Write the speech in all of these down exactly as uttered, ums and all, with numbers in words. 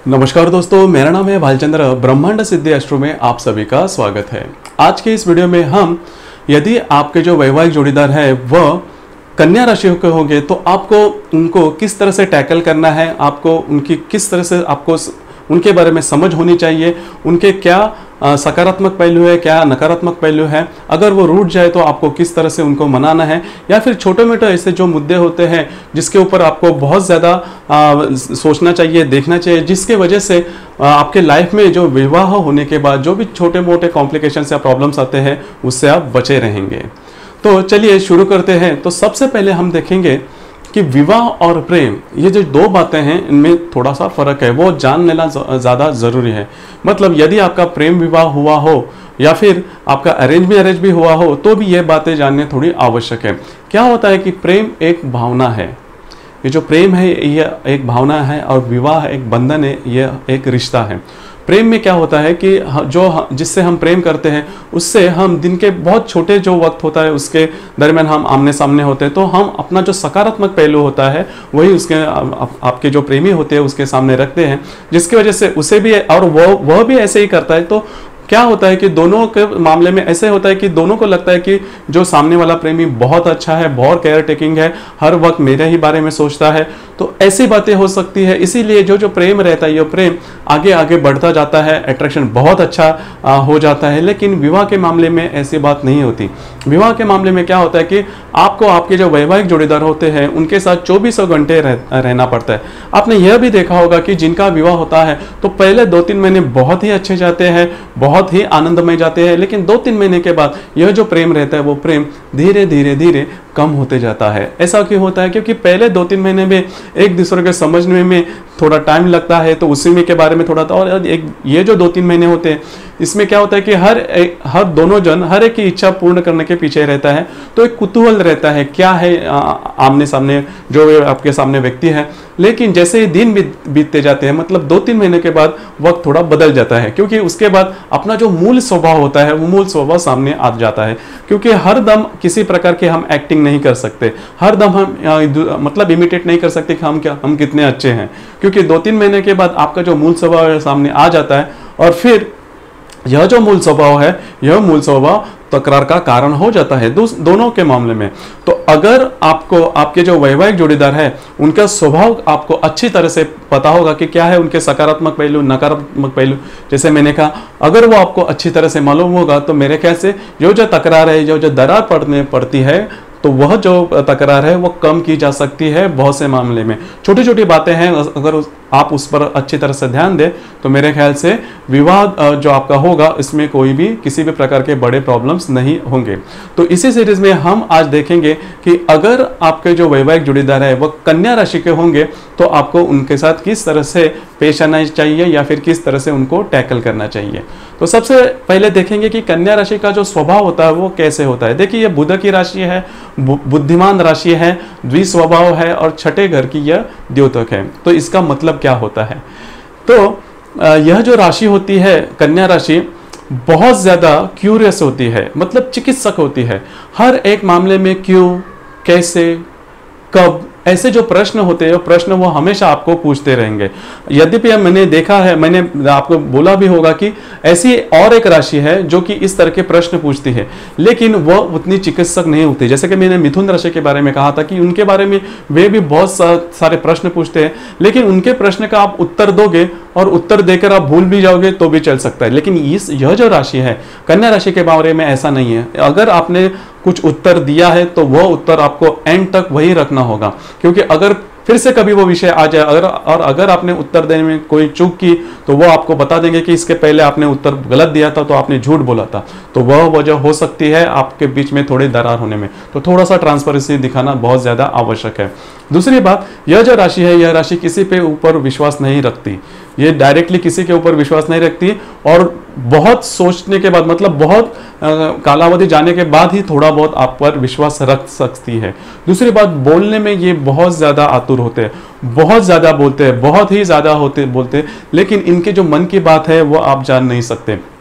नमस्कार दोस्तों, मेरा नाम है भालचंद्र। ब्रह्मांड सिद्धि एस्ट्रो में आप सभी का स्वागत है। आज के इस वीडियो में हम यदि आपके जो वैवाहिक जोड़ीदार है वह कन्या राशि के होंगे तो आपको उनको किस तरह से टैकल करना है, आपको उनकी किस तरह से आपको उनके बारे में समझ होनी चाहिए, उनके क्या सकारात्मक पहलू है, क्या नकारात्मक पहलू है, अगर वो रूठ जाए तो आपको किस तरह से उनको मनाना है, या फिर छोटे मोटे ऐसे जो मुद्दे होते हैं जिसके ऊपर आपको बहुत ज़्यादा सोचना चाहिए, देखना चाहिए, जिसके वजह से आ, आपके लाइफ में जो विवाह होने के बाद जो भी छोटे मोटे कॉम्प्लिकेशंस या प्रॉब्लम्स आते हैं उससे आप बचे रहेंगे। तो चलिए शुरू करते हैं। तो सबसे पहले हम देखेंगे कि विवाह और प्रेम, ये जो दो बातें हैं इनमें थोड़ा सा फर्क है, वो जान लेना ज़्यादा ज़रूरी है। मतलब यदि आपका प्रेम विवाह हुआ हो या फिर आपका अरेंज मैरिज भी हुआ हो तो भी ये बातें जानने थोड़ी आवश्यक है। क्या होता है कि प्रेम एक भावना है, ये जो प्रेम है ये एक भावना है और विवाह एक बंधन है, ये एक रिश्ता है। प्रेम में क्या होता है कि जो जिससे हम प्रेम करते हैं उससे हम दिन के बहुत छोटे जो वक्त होता है उसके दरमियान हम आमने सामने होते हैं, तो हम अपना जो सकारात्मक पहलू होता है वही उसके आप, आपके जो प्रेमी होते हैं उसके सामने रखते हैं, जिसकी वजह से उसे भी और वह वह भी ऐसे ही करता है। तो क्या होता है कि दोनों के मामले में ऐसे होता है कि दोनों को लगता है कि जो सामने वाला प्रेमी बहुत अच्छा है, बहुत केयर टेकिंग है, हर वक्त मेरे ही बारे में सोचता है, तो ऐसी बातें हो सकती है। इसीलिए जो जो प्रेम रहता है ये प्रेम आगे आगे बढ़ता जाता है, अट्रैक्शन बहुत अच्छा आ, हो जाता है। लेकिन विवाह के मामले में ऐसी बात नहीं होती। विवाह के मामले में क्या होता है कि आपको आपके जो वैवाहिक जोड़ीदार होते हैं उनके साथ चौबीसों घंटे रह, रहना पड़ता है। आपने यह भी देखा होगा कि जिनका विवाह होता है तो पहले दो तीन महीने बहुत ही अच्छे जाते हैं, बहुत ही आनंदमय जाते हैं, लेकिन दो तीन महीने के बाद यह जो प्रेम रहता है वो प्रेम धीरे धीरे धीरे कम होते जाता है। ऐसा क्यों होता है? क्योंकि पहले दो तीन महीने में एक दूसरे के समझने में थोड़ा टाइम लगता है, तो उसी में के बारे में थोड़ा था। और एक ये जो दो तीन महीने होते हैं इसमें क्या होता है कि हर एक हर दोनों जन हर एक की इच्छा पूर्ण करने के पीछे रहता है, तो एक कुतूहल रहता है क्या है आ, आमने सामने जो आपके सामने व्यक्ति है। लेकिन जैसे ही दिन बीतते जाते हैं, मतलब दो तीन महीने के बाद वक्त थोड़ा बदल जाता है, क्योंकि उसके बाद अपना जो मूल स्वभाव होता है वो मूल स्वभाव सामने आ जाता है। क्योंकि हर दम किसी प्रकार के हम एक्टिंग नहीं कर सकते, हर दम हम आ, मतलब इमिटेट नहीं कर सकते कि हम क्या हम कितने अच्छे हैं, क्योंकि दो तीन महीने के बाद आपका जो मूल स्वभाव सामने आ जाता है और फिर यह जो मूल स्वभाव है यह मूल स्वभाव तकरार का कारण हो जाता है दो, दोनों के मामले में। तो अगर आपको आपके जो वैवाहिक जोड़ीदार है उनका स्वभाव आपको अच्छी तरह से पता होगा कि क्या है उनके सकारात्मक पहलू, नकारात्मक पहलू, जैसे मैंने कहा, अगर वो आपको अच्छी तरह से मालूम होगा तो मेरे ख्याल से जो जो तकरार है, जो जो दरार पड़ने पड़ती है, तो वह जो तकरार है वो कम की जा सकती है। बहुत से मामले में छोटी छोटी बातें हैं, अगर उस, आप उस पर अच्छी तरह से ध्यान दें तो मेरे ख्याल से विवाह जो आपका होगा इसमें कोई भी किसी भी प्रकार के बड़े प्रॉब्लम्स नहीं होंगे। तो इसी सीरीज में हम आज देखेंगे कि अगर आपके जो वैवाहिक जोड़ीदार है वह कन्या राशि के होंगे तो आपको उनके साथ किस तरह से पेश आना चाहिए या फिर किस तरह से उनको टैकल करना चाहिए। तो सबसे पहले देखेंगे कि कन्या राशि का जो स्वभाव होता है वो कैसे होता है। देखिए, यह बुध की राशि है, बुद्धिमान राशि है, द्विस्वभाव है और छठे घर की यह द्योतक है। तो इसका मतलब क्या होता है? तो यह जो राशि होती है कन्या राशि बहुत ज्यादा क्यूरियस होती है, मतलब चिकित्सक होती है। हर एक मामले में क्यों, कैसे, कब, ऐसे जो प्रश्न होते हैं प्रश्न वो हमेशा आपको पूछते रहेंगे। यद्यपि मैंने देखा है, मैंने आपको बोला भी होगा कि ऐसी और एक राशि है जो कि इस तरह के प्रश्न पूछती है, लेकिन वह उतनी चिकित्सक नहीं होती। जैसे कि मैंने मिथुन राशि के बारे में कहा था कि उनके बारे में वे भी बहुत सारे प्रश्न पूछते हैं, लेकिन उनके प्रश्न का आप उत्तर दोगे और उत्तर देकर आप भूल भी जाओगे तो भी चल सकता है। लेकिन इस यह जो राशि है कन्या राशि के बारे में ऐसा नहीं है। अगर आपने कुछ उत्तर दिया है तो वह उत्तर आपको एंड तक वही रखना होगा, क्योंकि अगर फिर से कभी वो विषय आ जाए अगर और अगर आपने उत्तर देने में कोई चूक की तो वो आपको बता देंगे कि इसके पहले आपने उत्तर गलत दिया था, तो आपने झूठ बोला था, तो वह वजह हो सकती है आपके बीच में थोड़ी दरार होने में। तो थोड़ा सा ट्रांसपेरेंसी दिखाना बहुत ज़्यादा आवश्यक है। दूसरी बात, यह जो राशि है यह राशि किसी पे ऊपर विश्वास नहीं रखती, ये डायरेक्टली किसी के ऊपर विश्वास नहीं रखती और बहुत सोचने के बाद, मतलब बहुत कालावधि जाने के बाद ही थोड़ा बहुत आप पर विश्वास रख सकती है। दूसरी बात, बोलने में ये बहुत ज़्यादा आतुर होते हैं, बहुत ज़्यादा बोलते हैं, बहुत ही ज़्यादा होते बोलते हैं, लेकिन इनके जो मन की बात है वो आप जान नहीं सकते।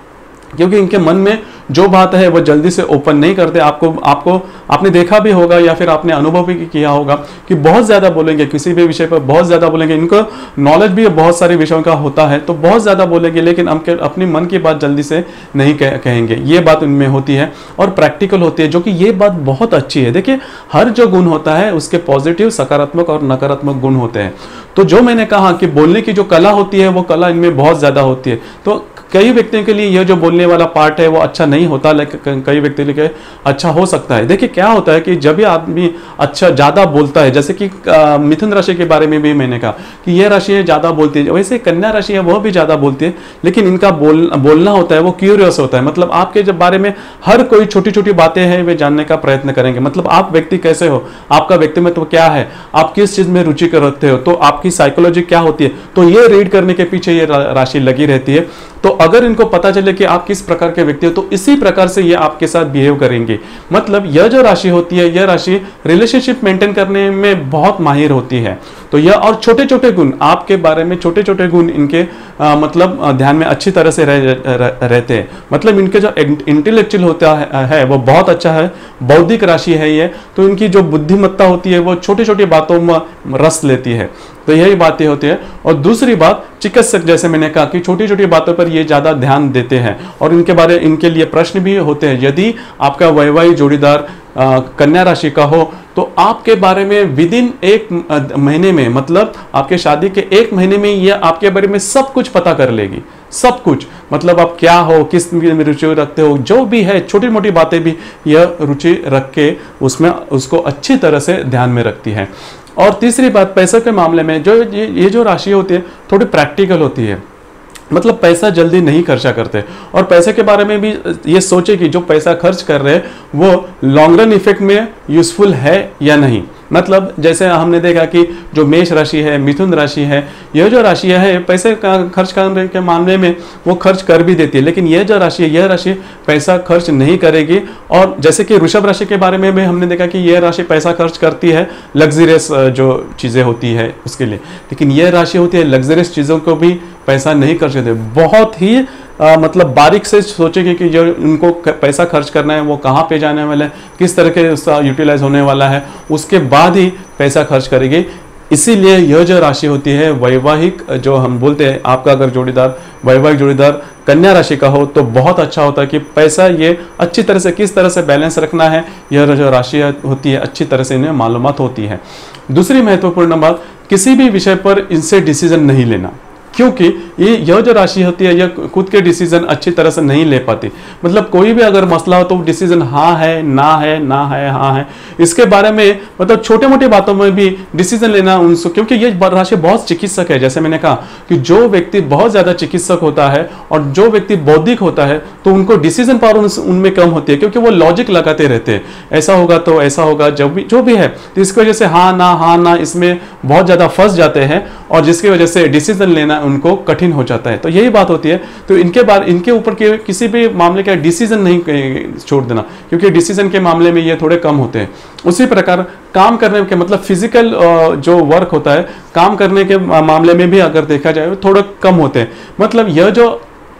क्योंकि इनके मन में जो बात है वो जल्दी से ओपन नहीं करते। आपको आपको आपने देखा भी होगा या फिर आपने अनुभव भी किया होगा कि बहुत ज़्यादा बोलेंगे, किसी भी विषय पर बहुत ज़्यादा बोलेंगे। इनको नॉलेज भी बहुत सारे विषयों का होता है तो बहुत ज़्यादा बोलेंगे, लेकिन हम अपनी मन की बात जल्दी से नहीं कह, कहेंगे। ये बात उनमें होती है और प्रैक्टिकल होती है, जो कि ये बात बहुत अच्छी है। देखिए, हर जो गुण होता है उसके पॉजिटिव, सकारात्मक और नकारात्मक गुण होते हैं। तो जो मैंने कहा कि बोलने की जो कला होती है वो कला इनमें बहुत ज़्यादा होती है। तो कई व्यक्तियों के लिए यह जो बोलने वाला पार्ट है वो अच्छा नहीं होता, लेकिन कई व्यक्तियों के लिए अच्छा हो सकता है। देखिए क्या होता है कि जब भी आदमी अच्छा ज़्यादा बोलता है, जैसे कि मिथुन राशि के बारे में भी मैंने कहा कि यह राशि है ज़्यादा बोलती है, वैसे कन्या राशि है वह भी ज़्यादा बोलती है, लेकिन इनका बोल बोलना होता है वो क्यूरियस होता है। मतलब आपके जब बारे में हर कोई छोटी छोटी बातें हैं वे जानने का प्रयत्न करेंगे। मतलब आप व्यक्ति कैसे हो, आपका व्यक्तित्व क्या है, आप किस चीज़ में रुचि रखते हो, तो आपकी साइकोलॉजी क्या होती है, तो ये रीड करने के पीछे ये राशि लगी रहती है। तो अगर इनको पता चले कि आप किस प्रकार के व्यक्ति हो तो इसी प्रकार से ये आपके साथ बिहेव करेंगे। मतलब यह जो राशि होती है, यह राशि रिलेशनशिप मेंटेन करने में बहुत माहिर होती है। तो यह और छोटे छोटे गुण आपके बारे में, छोटे छोटे गुण इनके आ, मतलब आ, ध्यान में अच्छी तरह से रह, रह, रहते हैं। मतलब इनके जो इंटेलेक्चुअल होता है, है वो बहुत अच्छा है। बौद्धिक राशि है ये, तो इनकी जो बुद्धिमत्ता होती है वो छोटी छोटी बातों में रस लेती है। तो यही बातें होती है। और दूसरी बात, चिकित्सक, जैसे मैंने कहा कि छोटी छोटी बातों पर ये ज़्यादा ध्यान देते हैं और इनके बारे इनके लिए प्रश्न भी होते हैं। यदि आपका वैवाहिक जोड़ीदार कन्या राशि का हो तो आपके बारे में विद इन एक महीने में, मतलब आपके शादी के एक महीने में ये आपके बारे में सब कुछ पता कर लेगी, सब कुछ। मतलब आप क्या हो, किस में रुचि रखते हो, जो भी है छोटी मोटी बातें भी यह रुचि रख के उसमें उसको अच्छी तरह से ध्यान में रखती है। और तीसरी बात, पैसे के मामले में जो ये, ये जो राशि होती है थोड़ी प्रैक्टिकल होती है। मतलब पैसा जल्दी नहीं खर्चा करते और पैसे के बारे में भी ये सोचे कि जो पैसा खर्च कर रहे हैं वो लॉन्ग रन इफेक्ट में यूजफुल है या नहीं। मतलब जैसे हमने देखा कि जो मेष राशि है, मिथुन राशि है, यह जो राशि है पैसे का खर्च करने के मामले में वो खर्च कर भी देती है, लेकिन यह जो राशि है यह राशि पैसा खर्च नहीं करेगी। और जैसे कि वृषभ राशि के बारे में भी हमने देखा कि यह राशि पैसा खर्च करती है लग्जरियस जो चीज़ें होती है उसके लिए, लेकिन यह राशि होती है लग्जरियस चीज़ों को भी पैसा नहीं खर्च करते। बहुत ही आ, मतलब बारीक से सोचेंगे कि जो उनको पैसा खर्च करना है वो कहाँ पे जाने वाला है, किस तरह के उसका यूटिलाइज होने वाला है, उसके बाद ही पैसा खर्च करेगी। इसीलिए यह जो राशि होती है वैवाहिक, जो हम बोलते हैं आपका अगर जोड़ीदार वैवाहिक जोड़ीदार कन्या राशि का हो तो बहुत अच्छा होता है कि पैसा ये अच्छी तरह से किस तरह से बैलेंस रखना है, यह जो राशि होती है अच्छी तरह से इन्हें मालूमात होती है। दूसरी महत्वपूर्ण बात, किसी भी विषय पर इनसे डिसीजन नहीं लेना, क्योंकि ये यह जो राशि होती है यह खुद के डिसीजन अच्छी तरह से नहीं ले पाती। मतलब कोई भी अगर मसला हो तो डिसीजन हाँ है, ना है, ना है, हाँ है, इसके बारे में मतलब छोटे मोटे बातों में भी डिसीजन लेना उनसे, क्योंकि ये राशि बहुत चिकित्सक है। जैसे मैंने कहा कि जो व्यक्ति बहुत ज़्यादा चिकित्सक होता है और जो व्यक्ति बौद्धिक होता है तो उनको डिसीजन पावर उनमें कम होती है, क्योंकि वो लॉजिक लगाते रहते हैं, ऐसा होगा तो ऐसा होगा, जब भी जो भी है, तो इसकी वजह से हाँ ना हाँ ना इसमें बहुत ज़्यादा फंस जाते हैं और जिसकी वजह से डिसीजन लेना उनको कठिन हो जाता है। तो यही बात होती है। तो इनके बार इनके ऊपर के किसी भी मामले का डिसीजन नहीं छोड़ देना, क्योंकि डिसीजन के मामले में ये थोड़े कम होते हैं। उसी प्रकार काम करने के मतलब फिजिकल जो वर्क होता है, काम करने के मामले में भी अगर देखा जाए थोड़े कम होते हैं। मतलब यह जो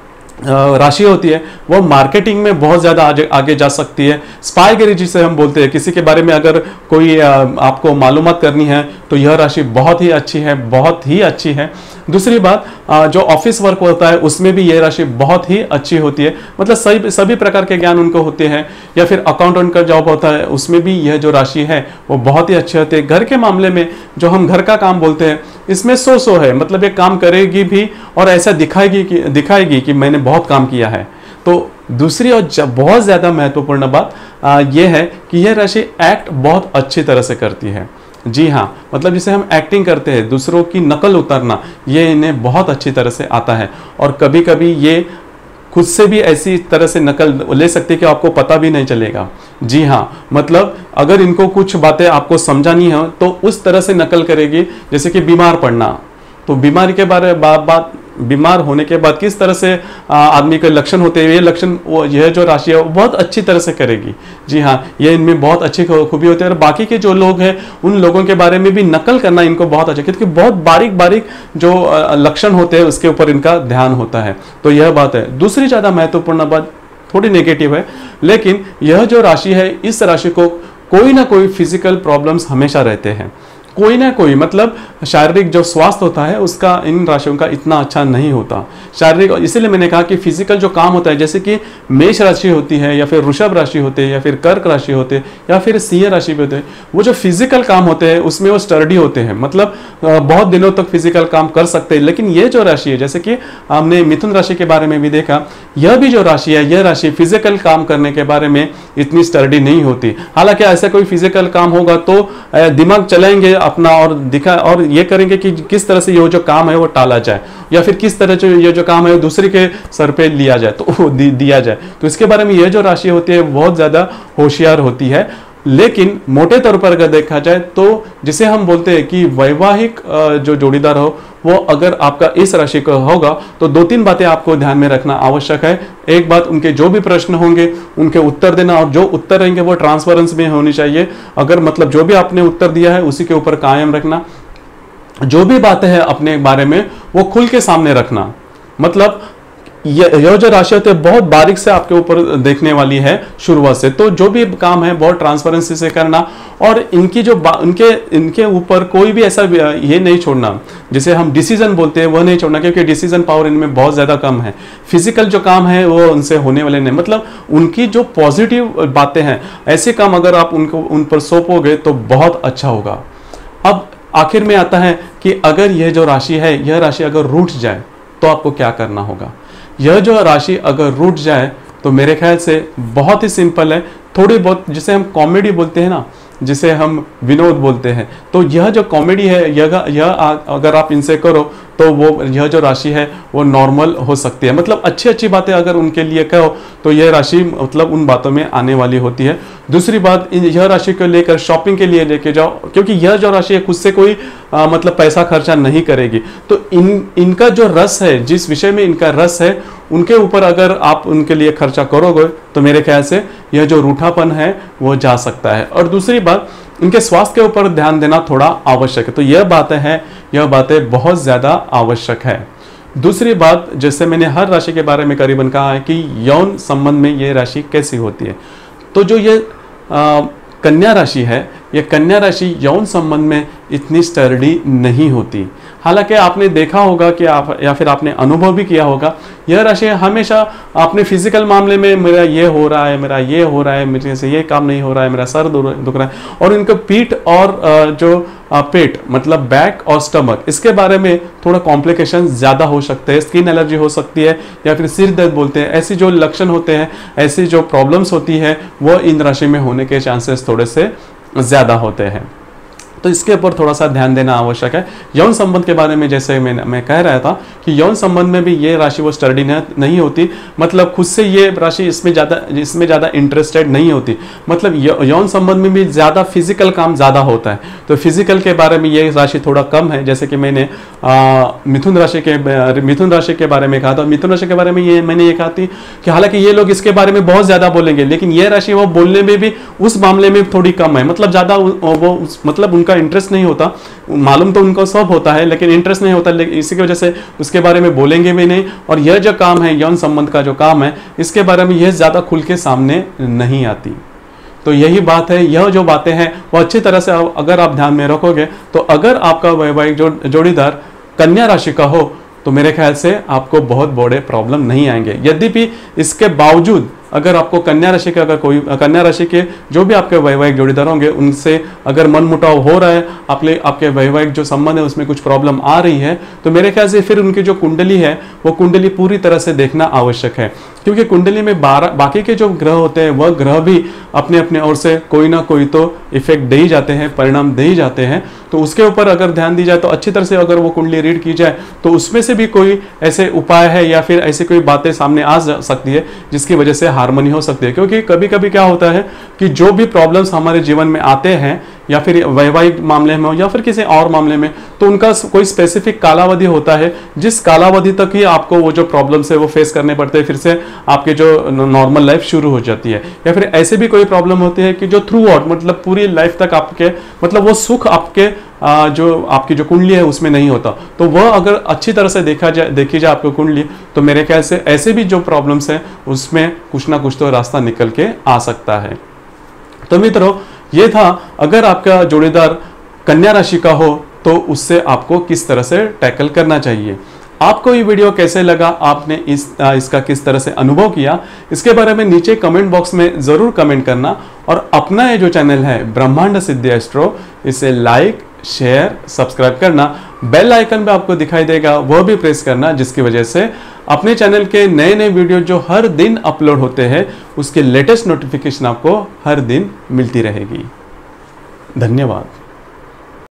राशि होती है वो मार्केटिंग में बहुत ज़्यादा आगे आगे जा सकती है। स्पाईगिरी जिसे हम बोलते हैं, किसी के बारे में अगर कोई आपको मालूमात करनी है तो यह राशि बहुत ही अच्छी है, बहुत ही अच्छी है। दूसरी बात, जो ऑफिस वर्क होता है उसमें भी यह राशि बहुत ही अच्छी होती है। मतलब सभी सभी प्रकार के ज्ञान उनको होते हैं, या फिर अकाउंटेंट का जॉब होता है उसमें भी यह जो राशि है वो बहुत ही अच्छी होती है। घर के मामले में जो हम घर का काम बोलते हैं इसमें सो सो है, मतलब ये काम करेगी भी और ऐसा दिखाएगी कि दिखाएगी कि मैंने बहुत काम किया है। तो दूसरी और बहुत ज़्यादा महत्वपूर्ण बात यह है कि यह राशि एक्ट बहुत अच्छी तरह से करती है। जी हाँ, मतलब जिसे हम एक्टिंग करते हैं, दूसरों की नकल उतारना, ये इन्हें बहुत अच्छी तरह से आता है। और कभी कभी ये खुद से भी ऐसी तरह से नकल ले सकते हैं कि आपको पता भी नहीं चलेगा। जी हाँ, मतलब अगर इनको कुछ बातें आपको समझानी हो तो उस तरह से नकल करेगी, जैसे कि बीमार पड़ना, तो बीमारी के बारे बा, बात बीमार होने के बाद किस तरह से आदमी के लक्षण होते हैं, ये लक्षण वो यह जो राशि है वो बहुत अच्छी तरह से करेगी। जी हाँ, ये इनमें बहुत अच्छी खूबी होती है। और बाकी के जो लोग हैं उन लोगों के बारे में भी नकल करना इनको बहुत अच्छा, क्योंकि बहुत बारीक बारीक जो लक्षण होते हैं उसके ऊपर इनका ध्यान होता है। तो यह बात है। दूसरी ज़्यादा महत्वपूर्ण बात थोड़ी नेगेटिव है, लेकिन यह जो राशि है इस राशि को कोई ना कोई फिजिकल प्रॉब्लम्स हमेशा रहते हैं, कोई ना कोई, मतलब शारीरिक जो स्वास्थ्य होता है उसका इन राशियों का इतना अच्छा नहीं होता शारीरिक। इसीलिए मैंने कहा कि फिजिकल जो काम होता है, जैसे कि मेष राशि होती है या फिर वृषभ राशि होते हैं या फिर कर्क राशि होते हैं या फिर सिंह राशि भी होते हैं, वो जो फिजिकल काम होते हैं उसमें वो स्टर्डी होते हैं, मतलब बहुत दिनों तक फिजिकल काम कर सकते हैं। लेकिन ये जो राशि है, जैसे कि हमने मिथुन राशि के बारे में भी देखा, यह भी जो राशि है यह राशि फिजिकल काम करने के बारे में इतनी स्टर्डी नहीं होती। हालांकि ऐसा कोई फिजिकल काम होगा तो दिमाग चलाएंगे अपना और दिखा और ये करेंगे कि किस तरह से ये जो काम है वो टाला जाए या फिर किस तरह से ये जो काम है वो दूसरे के सर पे लिया जाए, तो दी, दिया जाए। तो इसके बारे में ये जो राशि होती है बहुत ज्यादा होशियार होती है। लेकिन मोटे तौर पर अगर देखा जाए तो जिसे हम बोलते हैं कि वैवाहिक जो जोड़ीदार हो वो अगर आपका इस राशि का होगा तो दो तीन बातें आपको ध्यान में रखना आवश्यक है। एक बात, उनके जो भी प्रश्न होंगे उनके उत्तर देना, और जो उत्तर रहेंगे वो ट्रांसपेरेंस में होनी चाहिए। अगर मतलब जो भी आपने उत्तर दिया है उसी के ऊपर कायम रखना। जो भी बातें हैं अपने बारे में वो खुल के सामने रखना। मतलब यह जो राशि होती है बहुत बारीक से आपके ऊपर देखने वाली है शुरुआत से, तो जो भी काम है बहुत ट्रांसपेरेंसी से करना और इनकी जो इनके इनके ऊपर कोई भी ऐसा ये नहीं छोड़ना जिसे हम डिसीजन बोलते हैं, वह नहीं छोड़ना, क्योंकि डिसीजन पावर इनमें बहुत ज़्यादा कम है। फिजिकल जो काम है वो उनसे होने वाले नहीं, मतलब उनकी जो पॉजिटिव बातें हैं ऐसे काम अगर आप उनको उन पर सौंपोगे तो बहुत अच्छा होगा। अब आखिर में आता है कि अगर यह जो राशि है यह राशि अगर रूठ जाए तो आपको क्या करना होगा। यह जो राशि अगर रूठ जाए तो मेरे ख्याल से बहुत ही सिंपल है, थोड़ी बहुत जिसे हम कॉमेडी बोलते हैं ना, जिसे हम विनोद बोलते हैं, तो यह जो कॉमेडी है यह यह अगर आप इनसे करो तो वो यह जो राशि है वो नॉर्मल हो सकती है। मतलब अच्छी अच्छी बातें अगर उनके लिए कहो तो यह राशि मतलब उन बातों में आने वाली होती है। दूसरी बात, यह राशि को लेकर शॉपिंग के लिए लेके जाओ, क्योंकि यह जो राशि है खुद से कोई आ, मतलब पैसा खर्चा नहीं करेगी। तो इन इनका जो रस है, जिस विषय में इनका रस है उनके ऊपर अगर आप उनके लिए खर्चा करोगे तो मेरे ख्याल से यह जो रूठापन है वो जा सकता है। और दूसरी बात, इनके स्वास्थ्य के ऊपर ध्यान देना थोड़ा आवश्यक है। तो यह बातें हैं, यह बातें बहुत ज़्यादा आवश्यक है। दूसरी बात, जैसे मैंने हर राशि के बारे में करीबन कहा है कि यौन संबंध में यह राशि कैसी होती है, तो जो ये आ, कन्या राशि है, यह कन्या राशि यौन संबंध में इतनी स्टर्डी नहीं होती। हालांकि आपने देखा होगा कि आप या फिर आपने अनुभव भी किया होगा, यह राशि हमेशा आपने फिजिकल मामले में मेरा ये हो रहा है, मेरा ये हो रहा है, मेरे से ये काम नहीं हो रहा है, मेरा सर दुख रहा है, और इनका पीठ और जो पेट मतलब बैक और स्टमक, इसके बारे में थोड़ा कॉम्प्लिकेशन ज़्यादा हो सकते हैं। स्किन एलर्जी हो सकती है या फिर सिर दर्द बोलते हैं, ऐसी जो लक्षण होते हैं, ऐसी जो प्रॉब्लम्स होती है वो इन राशि में होने के चांसेस थोड़े से ज़्यादा होते हैं। तो इसके ऊपर थोड़ा सा ध्यान देना आवश्यक है। यौन संबंध के बारे में जैसे मैं मैं कह रहा था कि यौन संबंध में भी ये राशि वो स्टर्डी नहीं होती, मतलब खुद से ये राशि इसमें ज़्यादा इसमें ज़्यादा इंटरेस्टेड नहीं होती। मतलब यौन संबंध में भी ज़्यादा फिजिकल काम ज़्यादा होता है, तो फिजिकल के बारे में ये राशि थोड़ा कम है। जैसे कि मैंने मिथुन राशि के मिथुन राशि के बारे में कहा था, मिथुन राशि के बारे में ये मैंने ये कहा थी कि हालांकि ये लोग इसके बारे में बहुत ज़्यादा बोलेंगे, लेकिन ये राशि वो बोलने में भी उस मामले में थोड़ी कम है, मतलब ज़्यादा वो मतलब उनका इंटरेस्ट नहीं होता। मालूम तो उनको सब होता है लेकिन इंटरेस्ट नहीं होता, लेकिन इसी की वजह से उसके बारे में बोलेंगे भी नहीं। और यह जो काम है यौन संबंध का जो काम है, इसके बारे में यह ज्यादा खुल के सामने नहीं आती। तो यही बात है, यह जो बातें हैं वो अच्छी तरह से अगर आप ध्यान में रखोगे तो अगर आपका वैवाहिक जो जोड़ीदार कन्या राशि का हो तो मेरे ख्याल से आपको बहुत बड़े प्रॉब्लम नहीं आएंगे। यद्यपि इसके बावजूद अगर आपको कन्या राशि के अगर कोई कन्या राशि के जो भी आपके वैवाहिक जोड़ीदार होंगे उनसे अगर मनमुटाव हो रहा है, आपके आपके वैवाहिक जो संबंध है उसमें कुछ प्रॉब्लम आ रही है, तो मेरे ख्याल से फिर उनकी जो कुंडली है वो कुंडली पूरी तरह से देखना आवश्यक है। क्योंकि कुंडली में बारह बाकी के जो ग्रह होते हैं वह ग्रह भी अपने अपने ओर से कोई ना कोई तो इफेक्ट दे ही जाते हैं, परिणाम दे ही जाते हैं। तो उसके ऊपर अगर ध्यान दी जाए तो अच्छी तरह से अगर वो कुंडली रीड की जाए तो उसमें से भी कोई ऐसे उपाय है या फिर ऐसी कोई बातें सामने आ सकती है जिसकी वजह से हार्मनी हो सकती है। क्योंकि कभी कभी क्या होता है कि जो भी प्रॉब्लम्स हमारे जीवन में आते हैं या फिर वैवाहिक मामले में हो या फिर किसी और मामले में, तो उनका कोई स्पेसिफिक कालावधि होता है जिस कालावधि तक ही आपको वो जो प्रॉब्लम्स है वो फेस करने पड़ते हैं, फिर से आपके जो नॉर्मल लाइफ शुरू हो जाती है। या फिर ऐसे भी कोई प्रॉब्लम होती है कि जो थ्रू आउट मतलब पूरी लाइफ तक आपके मतलब वो सुख आपके आ, जो आपकी जो कुंडली है उसमें नहीं होता, तो वह अगर अच्छी तरह से देखा जाए देखी जाए आपको कुंडली, तो मेरे ख्याल से ऐसे भी जो प्रॉब्लम्स हैं उसमें कुछ ना कुछ तो रास्ता निकल के आ सकता है। तो मित्रों, ये था अगर आपका जोड़ीदार कन्या राशि का हो तो उससे आपको किस तरह से टैकल करना चाहिए। आपको ये वीडियो कैसे लगा, आपने इस इसका किस तरह से अनुभव किया, इसके बारे में नीचे कमेंट बॉक्स में जरूर कमेंट करना। और अपना ये जो चैनल है ब्रह्मांड सिद्धि एस्ट्रो, इसे लाइक शेयर सब्सक्राइब करना, बेल आइकन पे आपको दिखाई देगा वह भी प्रेस करना, जिसकी वजह से अपने चैनल के नए नए वीडियो जो हर दिन अपलोड होते हैं उसके लेटेस्ट नोटिफिकेशन आपको हर दिन मिलती रहेगी। धन्यवाद।